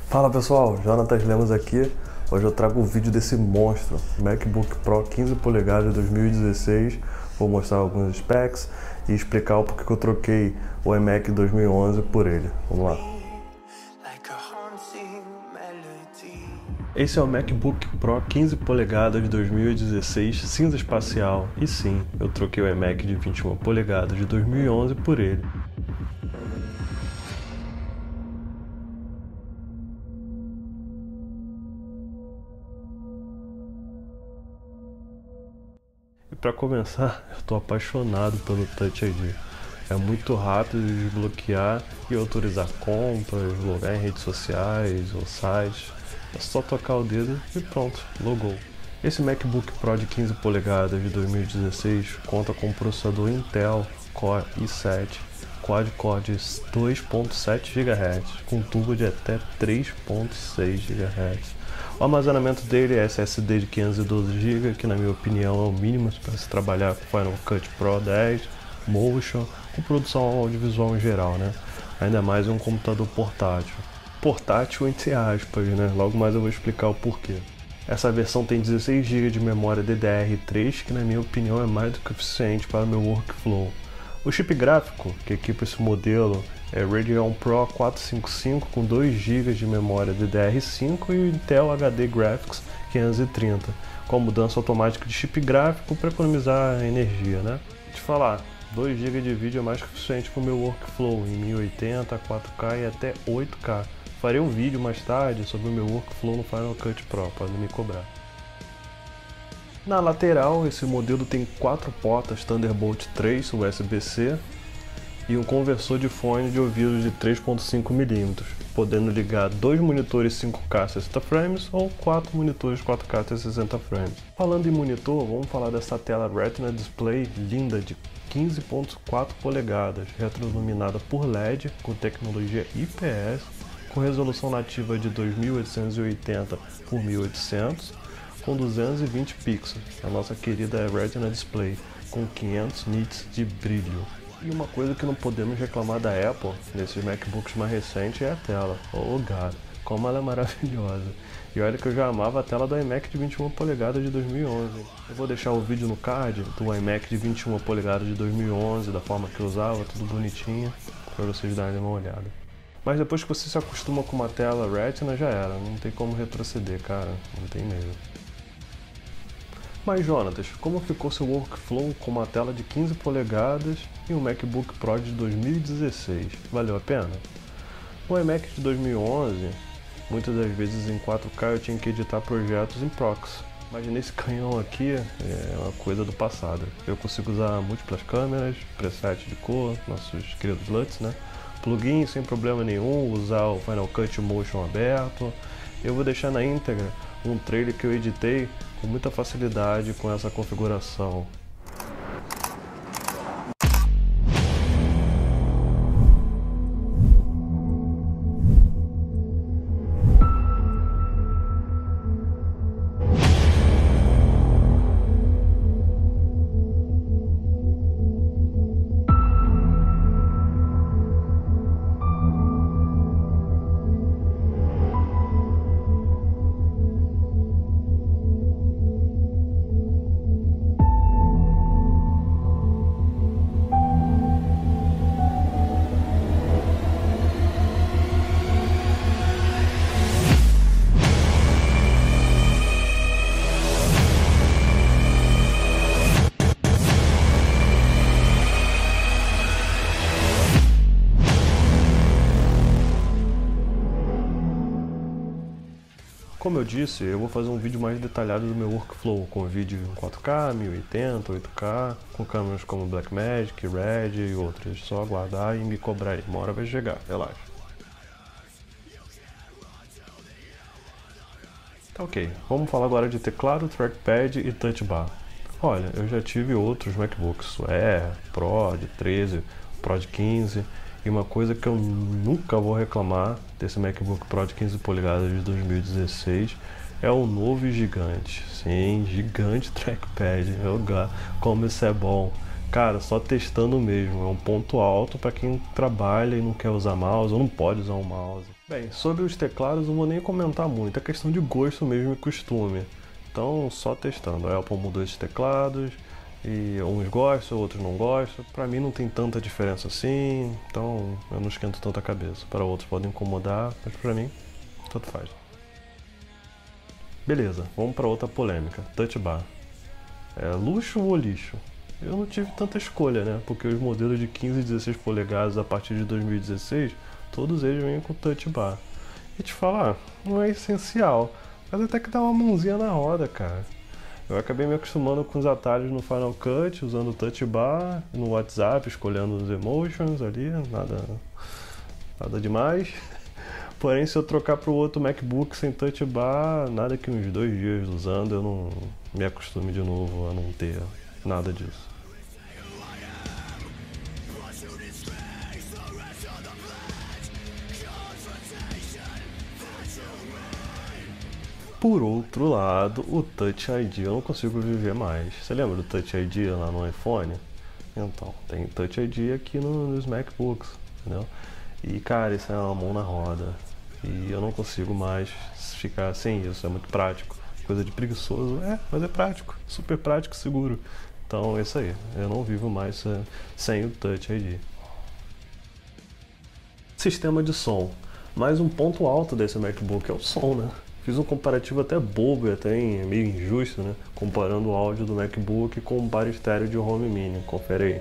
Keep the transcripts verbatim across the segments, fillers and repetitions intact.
Fala pessoal, Jonatas Lemos aqui. Hoje eu trago o vídeo desse monstro, MacBook Pro quinze polegadas de dois mil e dezesseis. Vou mostrar alguns specs e explicar o porquê que eu troquei o iMac dois mil e onze por ele. Vamos lá. Esse é o MacBook Pro quinze polegadas de dois mil e dezesseis, cinza espacial. E sim, eu troquei o iMac de vinte e uma polegadas de dois mil e onze por ele. E para começar, eu estou apaixonado pelo Touch I D. É muito rápido de desbloquear e autorizar compras, logar em redes sociais ou sites. É só tocar o dedo e pronto, logou. Esse MacBook Pro de quinze polegadas de dois mil e dezesseis conta com um processador Intel Core i sete quad-core de dois ponto sete gigahertz, com tubo de até três ponto seis gigahertz. O armazenamento dele é S S D de quinhentos e doze gigas, que na minha opinião é o mínimo para se trabalhar com Final Cut Pro dez, Motion, com produção audiovisual em geral, né? Ainda mais em um computador portátil. Portátil entre aspas, né? Logo mais eu vou explicar o porquê. Essa versão tem dezesseis gigas de memória D D R três, que na minha opinião é mais do que suficiente para o meu workflow. O chip gráfico que equipa esse modelo é Radeon Pro quatrocentos e cinquenta e cinco com dois gigas de memória D D R cinco e Intel H D Graphics quinhentos e trinta, com mudança automática de chip gráfico para economizar energia, né? Te falar, dois gigas de vídeo é mais que suficiente para o meu workflow em mil e oitenta, quatro K e até oito K. Farei um vídeo mais tarde sobre o meu workflow no Final Cut Pro, podem me cobrar. Na lateral, esse modelo tem quatro portas Thunderbolt três U S B C e um conversor de fone de ouvido de três ponto cinco milímetros, podendo ligar dois monitores cinco K sessenta frames ou quatro monitores quatro K sessenta frames. Falando em monitor, vamos falar dessa tela Retina Display linda de quinze ponto quatro polegadas, retroiluminada por L E D com tecnologia I P S, com resolução nativa de dois mil oitocentos e oitenta por mil e oitocentos, com duzentos e vinte pixels, a nossa querida Retina Display, com quinhentos nits de brilho. E uma coisa que não podemos reclamar da Apple nesses MacBooks mais recentes é a tela. Oh God, como ela é maravilhosa! E olha que eu já amava a tela do iMac de vinte e uma polegadas de dois mil e onze. Eu vou deixar o vídeo no card do iMac de vinte e uma polegadas de dois mil e onze, da forma que eu usava, tudo bonitinho, para vocês darem uma olhada. Mas depois que você se acostuma com uma tela Retina, já era, não tem como retroceder, cara, não tem mesmo. Mas Jonatas, como ficou seu workflow com uma tela de quinze polegadas e um MacBook Pro de dois mil e dezesseis? Valeu a pena? No iMac de dois mil e onze, muitas das vezes em quatro K eu tinha que editar projetos em proxy. Mas nesse canhão aqui é uma coisa do passado. Eu consigo usar múltiplas câmeras, preset de cor, nossos queridos L U Ts, né? Plugin sem problema nenhum, usar o Final Cut Motion aberto. Eu vou deixar na íntegra um trailer que eu editei com muita facilidade com essa configuração. Como eu disse, eu vou fazer um vídeo mais detalhado do meu workflow, com vídeo em quatro K, mil e oitenta, oito K, com câmeras como Blackmagic, Red e outras. Só aguardar e me cobrar aí, uma hora vai chegar, relaxa. Tá ok, vamos falar agora de teclado, trackpad e touch bar. Olha, eu já tive outros MacBooks, o Air, Pro de treze, Pro de quinze, e uma coisa que eu nunca vou reclamar desse MacBook Pro de quinze polegadas de dois mil e dezesseis é o novo e gigante. Sim, gigante trackpad. Oh, God, como isso é bom. Cara, só testando mesmo, é um ponto alto para quem trabalha e não quer usar mouse ou não pode usar um mouse. Bem, sobre os teclados eu não vou nem comentar muito, é questão de gosto mesmo e costume. Então, só testando. A Apple mudou esses teclados e uns gostam, outros não gostam. Para mim não tem tanta diferença assim, então eu não esquento tanta cabeça. Para outros podem incomodar, mas para mim, tanto faz. Beleza, vamos para outra polêmica, Touch Bar. É luxo ou lixo? Eu não tive tanta escolha, né? Porque os modelos de quinze e dezesseis polegadas a partir de dois mil e dezesseis, todos eles vêm com Touch Bar. E te falar, não é essencial, mas até que dá uma mãozinha na roda, cara. Eu acabei me acostumando com os atalhos no Final Cut, usando o Touch Bar, no WhatsApp, escolhendo os emotions ali, nada, nada demais. Porém, se eu trocar para o outro MacBook sem Touch Bar, nada que uns dois dias usando eu não me acostume de novo a não ter nada disso. Por outro lado, o Touch I D eu não consigo viver mais. Você lembra do Touch I D lá no iPhone? Então, tem Touch I D aqui no, nos MacBooks, entendeu? E cara, isso é uma mão na roda. E eu não consigo mais ficar sem isso, é muito prático. Coisa de preguiçoso, é, mas é prático, super prático e seguro. Então é isso aí, eu não vivo mais sem o Touch I D. Sistema de som. Mais um ponto alto desse MacBook é o som, né? Fiz um comparativo até bobo e até meio injusto, né? Comparando o áudio do MacBook com o par estéreo de Home Mini. Confere aí.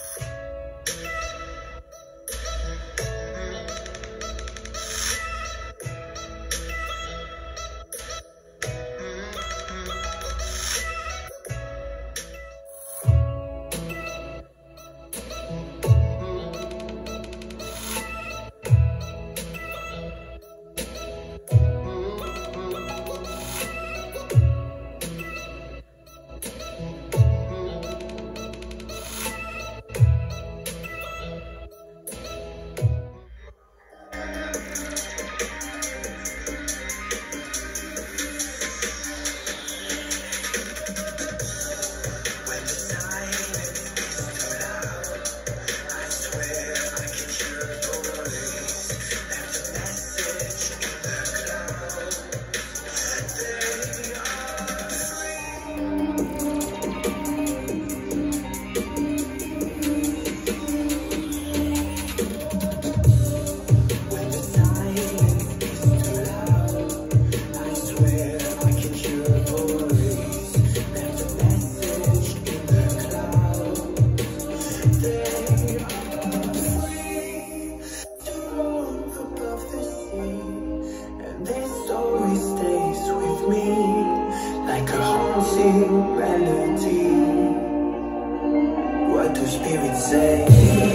What do spirits say?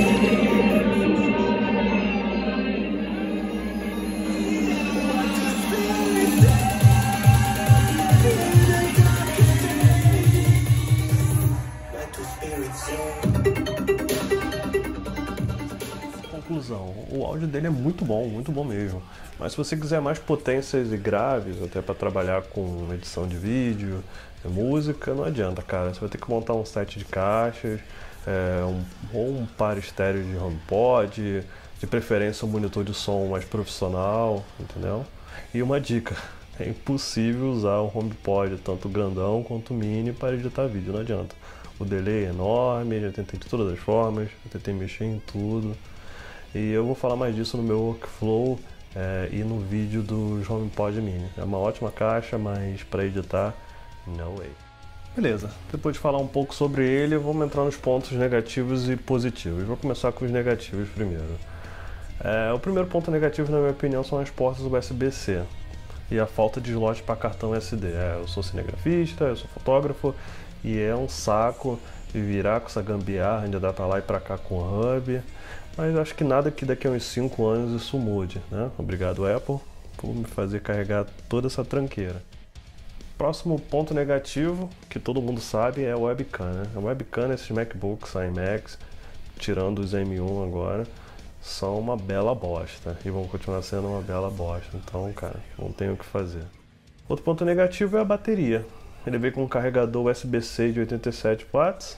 Conclusão, o áudio dele é muito bom, muito bom mesmo. Mas se você quiser mais potências e graves, até para trabalhar com edição de vídeo, música, não adianta, cara. Você vai ter que montar um set de caixas, é, um, ou um par estéreo de HomePod, de preferência um monitor de som mais profissional, entendeu? E uma dica, é impossível usar o HomePod, tanto grandão quanto mini, para editar vídeo, não adianta. O delay é enorme, já tentei de todas as formas, já tentei mexer em tudo. E eu vou falar mais disso no meu workflow é, e no vídeo do HomePod Mini. É uma ótima caixa, mas para editar, no way. Beleza, depois de falar um pouco sobre ele, vamos entrar nos pontos negativos e positivos. Vou começar com os negativos primeiro. É, o primeiro ponto negativo, na minha opinião, são as portas U S B C e a falta de slot para cartão S D. É, eu sou cinegrafista, eu sou fotógrafo e é um saco virar com essa gambiarra, ainda dá pra lá e pra cá com o hub. Mas acho que nada que daqui a uns cinco anos isso mude, né? Obrigado, Apple, por me fazer carregar toda essa tranqueira. Próximo ponto negativo, que todo mundo sabe, é a webcam, né? A webcam nesses MacBooks, iMacs, tirando os M um agora, são uma bela bosta. E vão continuar sendo uma bela bosta. Então, cara, não tem o que fazer. Outro ponto negativo é a bateria. Ele veio com um carregador U S B C de oitenta e sete watts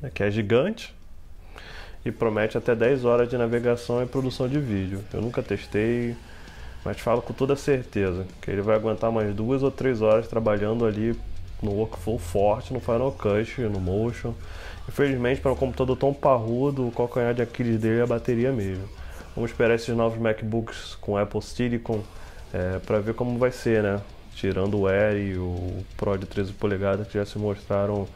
que é gigante e promete até dez horas de navegação e produção de vídeo. Eu nunca testei, mas falo com toda certeza que ele vai aguentar mais duas ou três horas trabalhando ali no workflow forte, no Final Cut, no Motion. Infelizmente, para um computador tão parrudo, o calcanhar de Aquiles dele é a bateria mesmo. Vamos esperar esses novos MacBooks com Apple Silicon é, para ver como vai ser, né? Tirando o Air e o Pro de treze polegadas, que já se mostraram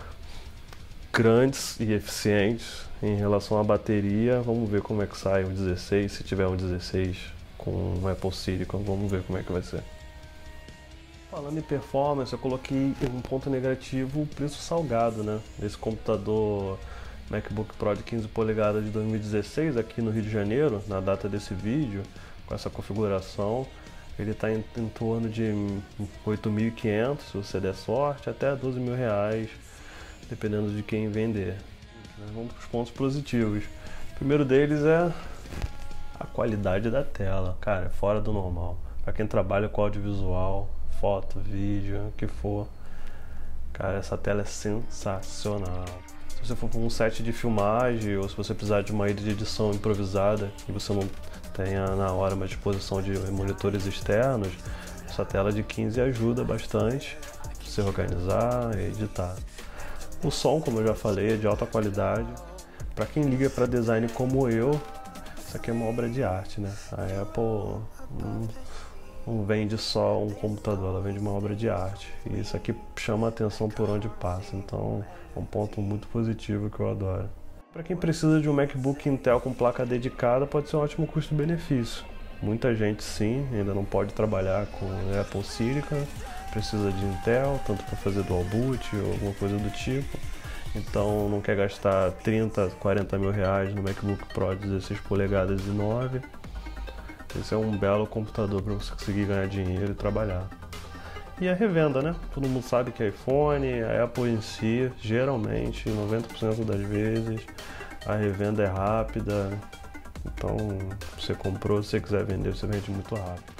grandes e eficientes em relação à bateria. Vamos ver como é que sai o dezesseis, se tiver um dezesseis com um Apple Silicon, vamos ver como é que vai ser. Falando em performance, eu coloquei um ponto negativo o preço salgado, né? Desse computador MacBook Pro de quinze polegadas de dois mil e dezesseis aqui no Rio de Janeiro, na data desse vídeo, com essa configuração. Ele está em, em torno de oito mil e quinhentos, se você der sorte, até doze mil reais, dependendo de quem vender. Vamos para os pontos positivos. O primeiro deles é a qualidade da tela, cara, é fora do normal. Para quem trabalha com audiovisual, foto, vídeo, o que for, cara, essa tela é sensacional. Se você for para um set de filmagem ou se você precisar de uma ilha de edição improvisada e você não tenha na hora uma disposição de monitores externos, essa tela de quinze ajuda bastante para você organizar e editar. O som, como eu já falei, é de alta qualidade. Para quem liga para design como eu, isso aqui é uma obra de arte, né? A Apple não, não vende só um computador, ela vende uma obra de arte. E isso aqui chama a atenção por onde passa, então é um ponto muito positivo que eu adoro. Para quem precisa de um MacBook Intel com placa dedicada, pode ser um ótimo custo-benefício. Muita gente sim, ainda não pode trabalhar com Apple Silicon, precisa de Intel, tanto para fazer dual boot ou alguma coisa do tipo. Então não quer gastar trinta, quarenta mil reais no MacBook Pro de dezesseis polegadas e nove. Esse é um belo computador para você conseguir ganhar dinheiro e trabalhar. E a revenda, né? Todo mundo sabe que é iPhone, a Apple em si, geralmente, noventa por cento das vezes, a revenda é rápida. Então, você comprou, se você quiser vender, você vende muito rápido.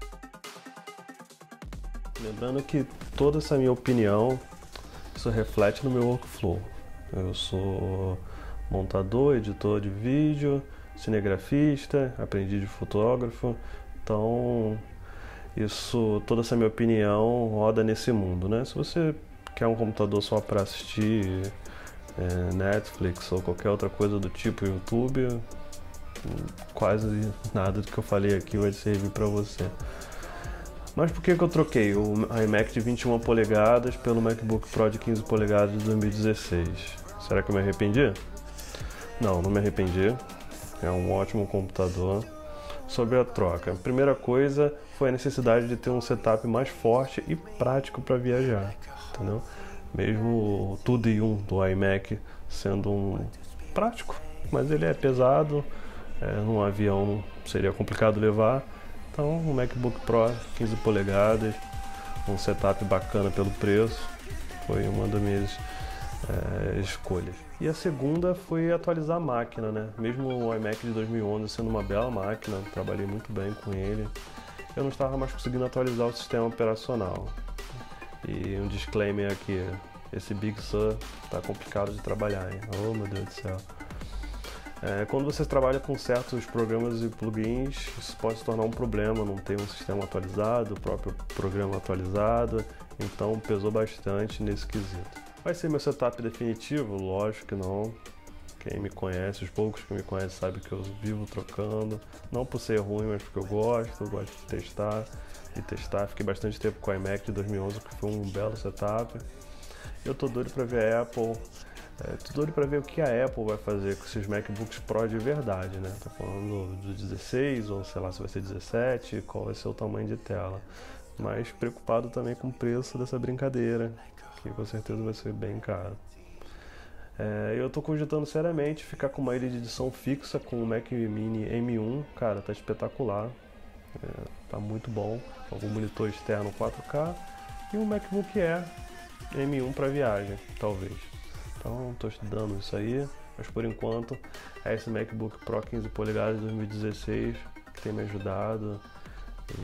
Lembrando que toda essa minha opinião, isso reflete no meu workflow. Eu sou montador, editor de vídeo, cinegrafista, aprendiz de fotógrafo, então isso, toda essa minha opinião roda nesse mundo, né? Se você quer um computador só para assistir é, Netflix ou qualquer outra coisa do tipo YouTube, quase nada do que eu falei aqui vai servir para você. Mas por que que eu troquei o iMac de vinte e uma polegadas pelo MacBook Pro de quinze polegadas de dois mil e dezesseis? Será que eu me arrependi? Não, não me arrependi. É um ótimo computador. Sobre a troca, a primeira coisa foi a necessidade de ter um setup mais forte e prático para viajar, entendeu? Mesmo o tudo em um do iMac sendo um prático, mas ele é pesado, é, num avião seria complicado levar. Então, um MacBook Pro quinze polegadas, um setup bacana pelo preço, foi uma das minhas é, escolhas. E a segunda foi atualizar a máquina, né? Mesmo o iMac de dois mil e onze sendo uma bela máquina, trabalhei muito bem com ele, eu não estava mais conseguindo atualizar o sistema operacional. E um disclaimer aqui, esse Big Sur está complicado de trabalhar, hein? Oh, meu Deus do céu. É, quando você trabalha com certos programas e plugins, isso pode se tornar um problema, não ter um sistema atualizado, o próprio programa atualizado, então pesou bastante nesse quesito. Vai ser meu setup definitivo? Lógico que não. Quem me conhece, os poucos que me conhecem sabem que eu vivo trocando, não por ser ruim, mas porque eu gosto, eu gosto de testar e testar. Fiquei bastante tempo com o iMac de dois mil e onze, que foi um belo setup. Eu tô doido para ver a Apple. É, tô doido para ver o que a Apple vai fazer com esses MacBooks Pro de verdade, né? Tô falando do dezesseis, ou sei lá se vai ser dezessete, qual vai ser o tamanho de tela. Mas preocupado também com o preço dessa brincadeira, que com certeza vai ser bem caro. É, eu tô cogitando seriamente ficar com uma ilha de edição fixa com o Mac Mini M um, cara, tá espetacular. É, tá muito bom, com algum monitor externo quatro K e um MacBook Air M um para viagem, talvez. Então, estou estudando isso aí, mas por enquanto é esse MacBook Pro quinze polegadas de dois mil e dezesseis que tem me ajudado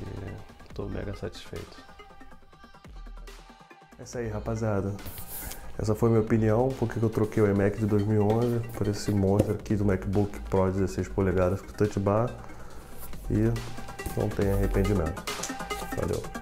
e estou mega satisfeito. É isso aí, rapaziada. Essa foi a minha opinião, porque eu troquei o iMac de dois mil e onze por esse monstro aqui do MacBook Pro dezesseis polegadas com Touch Bar e não tem arrependimento. Valeu!